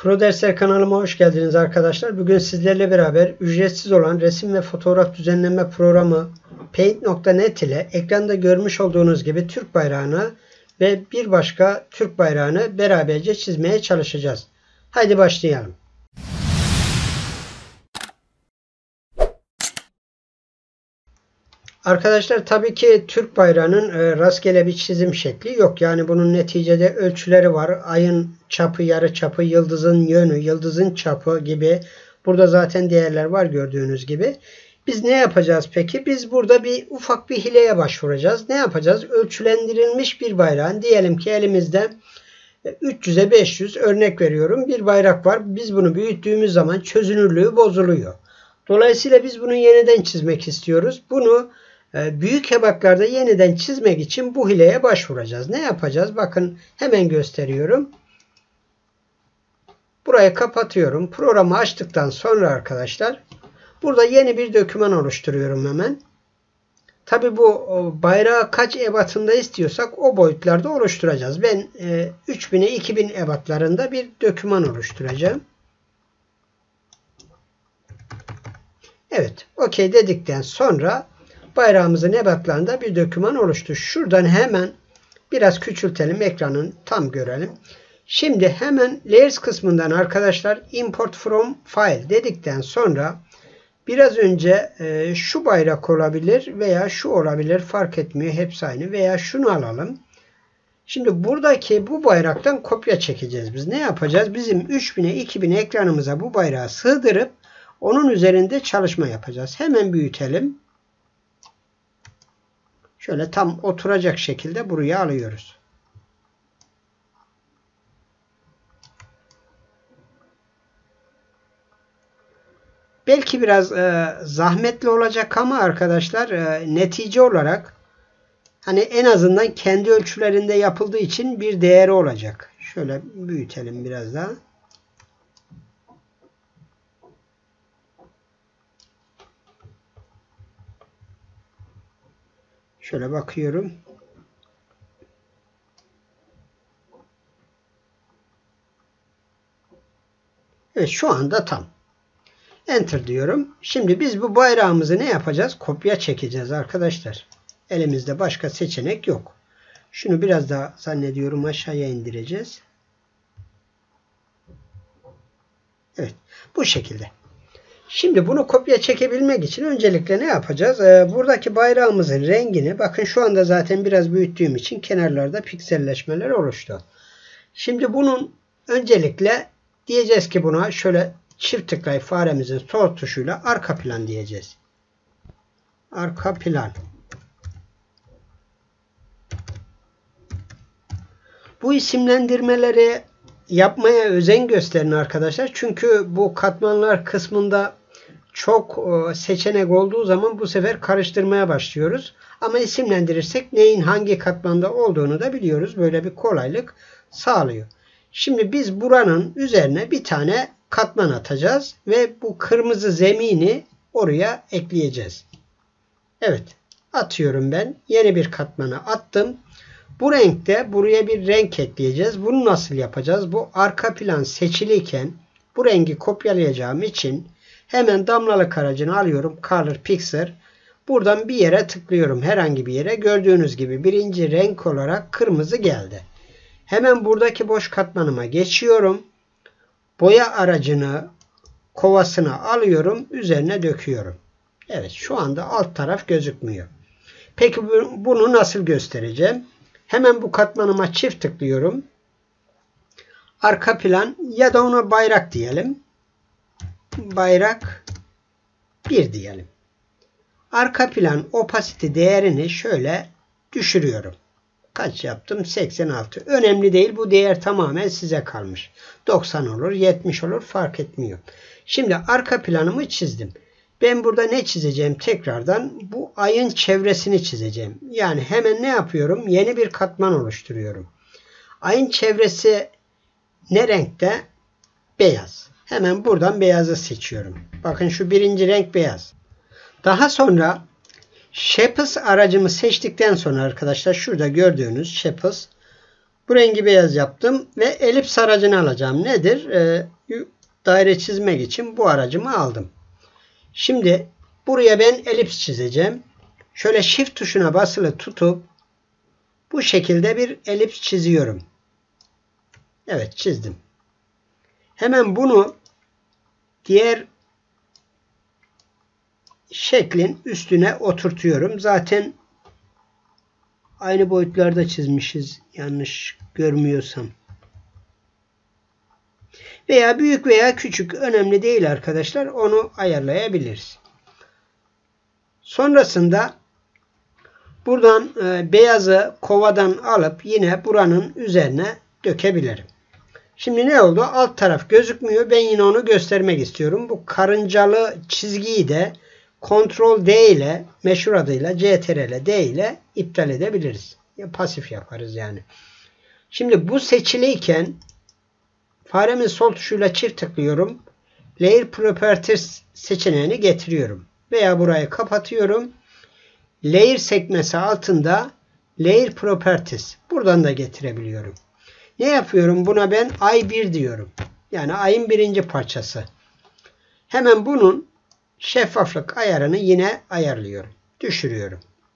Pro Dersler kanalıma hoş geldiniz arkadaşlar. Bugün sizlerle beraber ücretsiz olan resim ve fotoğraf düzenleme programı Paint.net ile ekranda görmüş olduğunuz gibi Türk bayrağını ve bir başka Türk bayrağını beraberce çizmeye çalışacağız. Haydi başlayalım. Arkadaşlar tabii ki Türk bayrağının rastgele bir çizim şekli yok. Yani bunun neticede ölçüleri var. Ayın çapı, yarı çapı, yıldızın yönü, yıldızın çapı gibi. Burada zaten değerler var gördüğünüz gibi. Biz ne yapacağız peki? Biz burada ufak bir hileye başvuracağız. Ne yapacağız? Ölçülendirilmiş bir bayrağın, diyelim ki elimizde 300'e 500 örnek veriyorum bir bayrak var. Biz bunu büyüttüğümüz zaman çözünürlüğü bozuluyor. Dolayısıyla biz bunu yeniden çizmek istiyoruz. Bunu büyük ebatlarda yeniden çizmek için bu hileye başvuracağız. Ne yapacağız? Bakın hemen gösteriyorum. Burayı kapatıyorum. Programı açtıktan sonra arkadaşlar burada yeni bir doküman oluşturuyorum hemen. Tabi bu bayrağı kaç ebatında istiyorsak o boyutlarda oluşturacağız. Ben 3000'e 2000 ebatlarında bir doküman oluşturacağım. Evet, OK dedikten sonra bayrağımızın ebatlarında bir doküman oluştu. Şuradan hemen biraz küçültelim, ekranın tam görelim. Şimdi hemen Layers kısmından arkadaşlar Import from File dedikten sonra biraz önce şu bayrak olabilir veya şu olabilir, fark etmiyor, hepsi aynı, veya şunu alalım. Şimdi buradaki bu bayraktan kopya çekeceğiz biz. Ne yapacağız? Bizim 3000'e 2000 ekranımıza bu bayrağı sığdırıp onun üzerinde çalışma yapacağız. Hemen büyütelim. Şöyle tam oturacak şekilde buraya alıyoruz. Belki biraz zahmetli olacak ama arkadaşlar netice olarak hani en azından kendi ölçülerinde yapıldığı için bir değeri olacak. Şöyle büyütelim biraz daha. Şöyle bakıyorum. Evet, şu anda tam. Enter diyorum. Şimdi biz bu bayrağımızı ne yapacağız? Kopya çekeceğiz arkadaşlar. Elimizde başka seçenek yok. Şunu biraz daha zannediyorum aşağıya indireceğiz. Evet. Bu şekilde. Şimdi bunu kopya çekebilmek için öncelikle ne yapacağız? Buradaki bayrağımızın rengini, bakın şu anda zaten biraz büyüttüğüm için kenarlarda pikselleşmeler oluştu. Şimdi bunun öncelikle diyeceğiz ki buna şöyle çift tıklayıp faremizin sol tuşuyla arka plan diyeceğiz. Arka plan. Bu isimlendirmeleri yapmaya özen gösterin arkadaşlar. Çünkü bu katmanlar kısmında çok seçenek olduğu zaman bu sefer karıştırmaya başlıyoruz. Ama isimlendirirsek neyin hangi katmanda olduğunu da biliyoruz. Böyle bir kolaylık sağlıyor. Şimdi biz buranın üzerine bir tane katman atacağız ve bu kırmızı zemini oraya ekleyeceğiz. Evet, atıyorum ben. Yeni bir katmanı attım. Bu renkte buraya bir renk ekleyeceğiz. Bunu nasıl yapacağız? Bu arka plan seçiliyken bu rengi kopyalayacağım için hemen damlalık aracını alıyorum. Color Picker. Buradan bir yere tıklıyorum. Herhangi bir yere. Gördüğünüz gibi birinci renk olarak kırmızı geldi. Hemen buradaki boş katmanıma geçiyorum. Boya aracını, kovasını alıyorum. Üzerine döküyorum. Evet, şu anda alt taraf gözükmüyor. Peki bunu nasıl göstereceğim? Hemen bu katmanıma çift tıklıyorum. Arka plan ya da ona bayrak diyelim. Bayrak 1 diyelim. Arka plan opacity değerini şöyle düşürüyorum. Kaç yaptım? 86. Önemli değil. Bu değer tamamen size kalmış. 90 olur, 70 olur, fark etmiyor. Şimdi arka planımı çizdim. Ben burada ne çizeceğim tekrardan? Bu ayın çevresini çizeceğim. Yani hemen ne yapıyorum? Yeni bir katman oluşturuyorum. Ayın çevresi ne renkte? Beyaz. Hemen buradan beyazı seçiyorum. Bakın şu birinci renk beyaz. Daha sonra Shapes aracımı seçtikten sonra arkadaşlar şurada gördüğünüz Shapes Bu rengi beyaz yaptım ve elips aracını alacağım. Nedir? Daire çizmek için bu aracımı aldım. Şimdi buraya ben elips çizeceğim. Şöyle shift tuşuna basılı tutup bu şekilde bir elips çiziyorum. Evet, çizdim. Hemen bunu diğer şeklin üstüne oturtuyorum. Zaten aynı boyutlarda çizmişiz. Yanlış görmüyorsam. Veya büyük veya küçük önemli değil arkadaşlar. Onu ayarlayabiliriz. Sonrasında buradan beyazı kovadan alıp yine buranın üzerine dökebilirim. Şimdi ne oldu? Alt taraf gözükmüyor. Ben yine onu göstermek istiyorum. Bu karıncalı çizgiyi de Ctrl D ile meşhur adıyla Ctrl D ile iptal edebiliriz. Ya pasif yaparız yani. Şimdi bu seçiliyken faremin sol tuşuyla çift tıklıyorum. Layer Properties seçeneğini getiriyorum. Veya burayı kapatıyorum. Layer sekmesi altında Layer Properties. Buradan da getirebiliyorum. Ne yapıyorum? Buna ben ay 1 diyorum. Yani ayın birinci parçası. Hemen bunun şeffaflık ayarını yine ayarlıyorum. Düşürüyorum.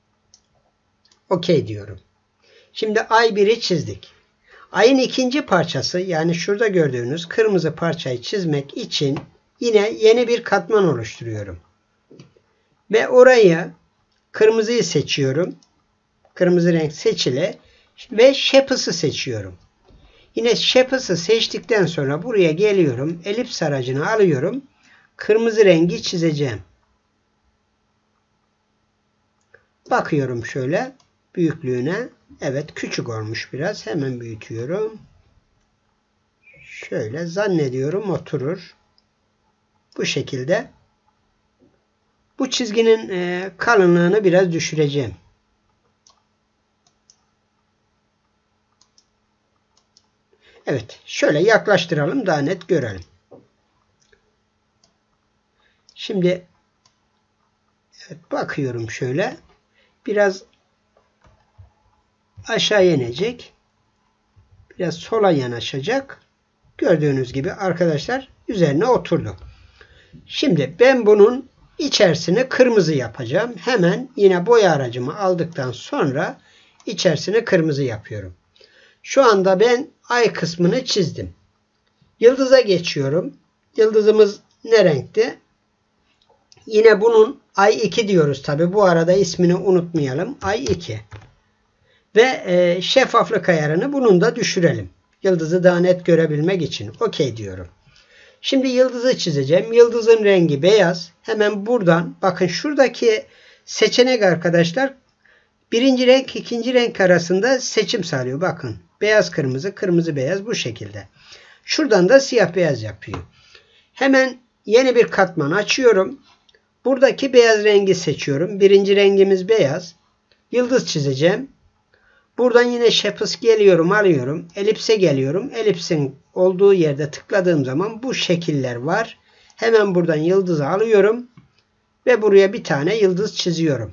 OK diyorum. Şimdi ay 1'i çizdik. Ayın ikinci parçası, yani şurada gördüğünüz kırmızı parçayı çizmek için yine yeni bir katman oluşturuyorum. Ve orayı kırmızıyı seçiyorum. Kırmızı renk seçili ve Shapes'ı seçiyorum. Yine Shapes'ı seçtikten sonra buraya geliyorum. Elips aracını alıyorum. Kırmızı rengi çizeceğim. Bakıyorum şöyle büyüklüğüne. Evet, küçük olmuş biraz. Hemen büyütüyorum. Şöyle zannediyorum oturur. Bu şekilde. Bu çizginin kalınlığını biraz düşüreceğim. Evet, şöyle yaklaştıralım daha net görelim. Şimdi evet, bakıyorum şöyle. Biraz aşağı inecek. Biraz sola yanaşacak. Gördüğünüz gibi arkadaşlar üzerine oturdu. Şimdi ben bunun içerisini kırmızı yapacağım. Hemen yine boya aracımı aldıktan sonra içerisini kırmızı yapıyorum. Şu anda ben ay kısmını çizdim. Yıldıza geçiyorum. Yıldızımız ne renkti? Yine bunun ay 2 diyoruz tabi. Bu arada ismini unutmayalım. Ay 2. Ve şeffaflık ayarını bunun da düşürelim. Yıldızı daha net görebilmek için. OK diyorum. Şimdi yıldızı çizeceğim. Yıldızın rengi beyaz. Hemen buradan bakın şuradaki seçenek arkadaşlar birinci renk ikinci renk arasında seçim sağlıyor. Bakın beyaz kırmızı kırmızı beyaz bu şekilde. Şuradan da siyah beyaz yapıyor. Hemen yeni bir katman açıyorum. Buradaki beyaz rengi seçiyorum. Birinci rengimiz beyaz. Yıldız çizeceğim. Buradan yine Shapes geliyorum, alıyorum. Elipse geliyorum. Elipsin olduğu yerde tıkladığım zaman bu şekiller var. Hemen buradan yıldızı alıyorum. Ve buraya bir tane yıldız çiziyorum.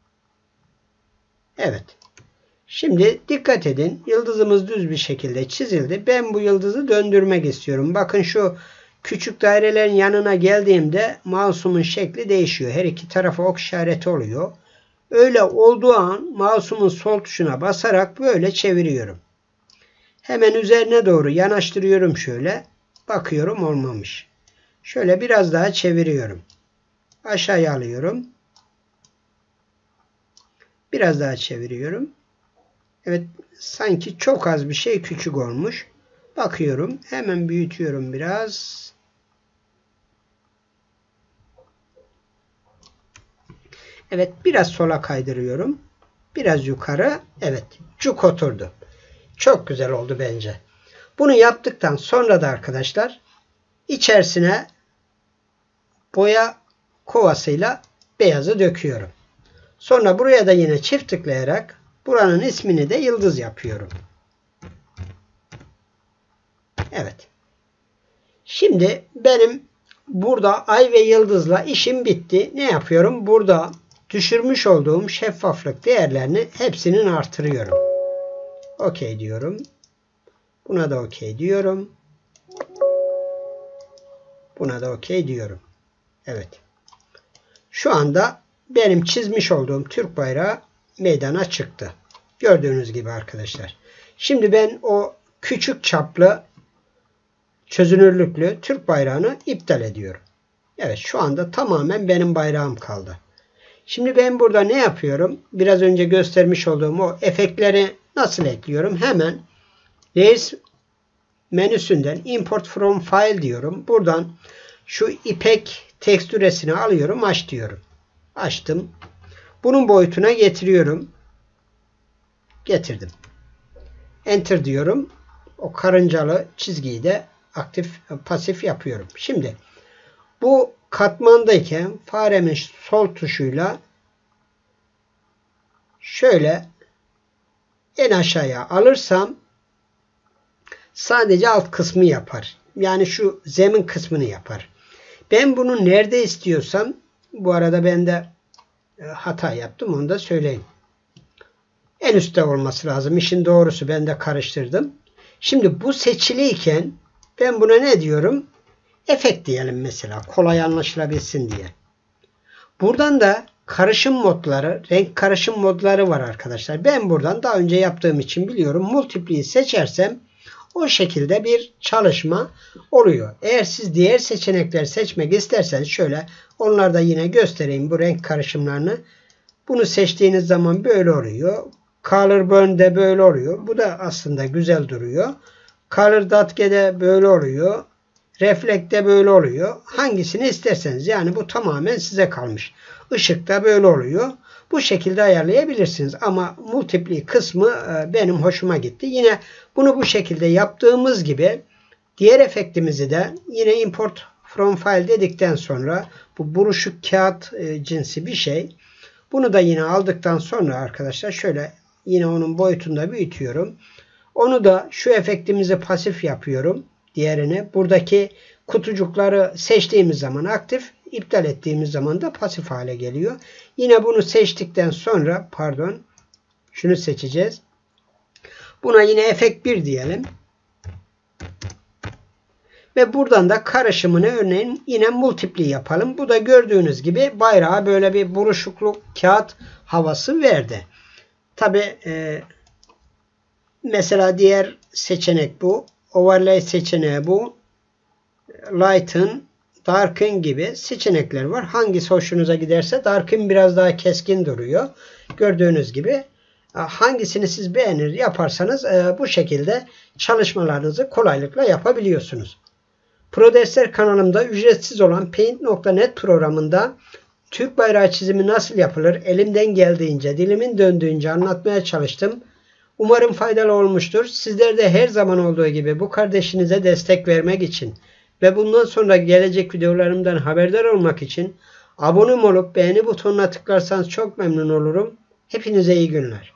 Evet. Şimdi dikkat edin. Yıldızımız düz bir şekilde çizildi. Ben bu yıldızı döndürmek istiyorum. Bakın şu küçük dairelerin yanına geldiğimde mouse'umun şekli değişiyor. Her iki tarafa ok işareti oluyor. Öyle olduğu an mouse'umun sol tuşuna basarak böyle çeviriyorum. Hemen üzerine doğru yanaştırıyorum şöyle. Bakıyorum olmamış. Şöyle biraz daha çeviriyorum. Aşağıya alıyorum. Biraz daha çeviriyorum. Evet, sanki çok az bir şey küçük olmuş. Bakıyorum. Hemen büyütüyorum biraz. Evet, biraz sola kaydırıyorum. Biraz yukarı. Evet, cuk oturdu. Çok güzel oldu bence. Bunu yaptıktan sonra da arkadaşlar içerisine boya kovasıyla beyazı döküyorum. Sonra buraya da yine çift tıklayarak buranın ismini de yıldız yapıyorum. Evet. Şimdi benim burada ay ve yıldızla işim bitti. Ne yapıyorum? Burada düşürmüş olduğum şeffaflık değerlerini hepsinin artırıyorum. OK diyorum. Buna da okey diyorum. Buna da okey diyorum. Evet. Şu anda benim çizmiş olduğum Türk bayrağı meydana çıktı. Gördüğünüz gibi arkadaşlar. Şimdi ben o küçük çaplı çözünürlüklü Türk bayrağını iptal ediyorum. Evet, şu anda tamamen benim bayrağım kaldı. Şimdi ben burada ne yapıyorum? Biraz önce göstermiş olduğum o efektleri nasıl ekliyorum? Hemen Layers menüsünden Import from File diyorum. Buradan şu ipek tekstüresini alıyorum. Aç diyorum. Açtım. Bunun boyutuna getiriyorum. Getirdim. Enter diyorum. O karıncalı çizgiyi de pasif yapıyorum. Şimdi bu katmandayken faremin sol tuşuyla şöyle en aşağıya alırsam sadece alt kısmı yapar. Yani şu zemin kısmını yapar. Ben bunu nerede istiyorsam, bu arada ben de hata yaptım, onu da söyleyeyim. En üstte olması lazım. İşin doğrusu, ben de karıştırdım. Şimdi bu seçiliyken ben buna ne diyorum? Efekt diyelim mesela. Kolay anlaşılabilsin diye. Buradan da karışım modları, renk karışım modları var arkadaşlar. Ben buradan daha önce yaptığım için biliyorum. Multiple'yi seçersem o şekilde bir çalışma oluyor. Eğer siz diğer seçenekleri seçmek isterseniz şöyle onları da yine göstereyim, bu renk karışımlarını. Bunu seçtiğiniz zaman böyle oluyor. Color Burn'de böyle oluyor. Bu da aslında güzel duruyor. Color Datge'de böyle oluyor. Reflect'te böyle oluyor. Hangisini isterseniz. Yani bu tamamen size kalmış. Işıkta böyle oluyor. Bu şekilde ayarlayabilirsiniz. Ama multiply kısmı benim hoşuma gitti. Yine bunu bu şekilde yaptığımız gibi diğer efektimizi de yine import from file dedikten sonra bu buruşuk kağıt cinsi bir şey. Bunu da yine aldıktan sonra arkadaşlar şöyle yine onun boyutunda büyütüyorum. Onu da şu efektimizi pasif yapıyorum. Diğerini buradaki kutucukları seçtiğimiz zaman aktif, iptal ettiğimiz zaman da pasif hale geliyor. Yine bunu seçtikten sonra şunu seçeceğiz. Buna yine efekt 1 diyelim. Ve buradan da karışımını örneğin yine multiply yapalım. Bu da gördüğünüz gibi bayrağa böyle bir buruşukluk kağıt havası verdi. Tabi mesela diğer seçenek bu. Overlay seçeneği bu. Lighten, Darken gibi seçenekler var. Hangisi hoşunuza giderse, Darken biraz daha keskin duruyor. Gördüğünüz gibi hangisini siz beğenir yaparsanız bu şekilde çalışmalarınızı kolaylıkla yapabiliyorsunuz. ProDester kanalımda ücretsiz olan Paint.net programında Türk bayrağı çizimi nasıl yapılır elimden geldiğince, dilimin döndüğünce anlatmaya çalıştım. Umarım faydalı olmuştur. Sizler de her zaman olduğu gibi bu kardeşinize destek vermek için ve bundan sonra gelecek videolarımdan haberdar olmak için abone olup beğeni butonuna tıklarsanız çok memnun olurum. Hepinize iyi günler.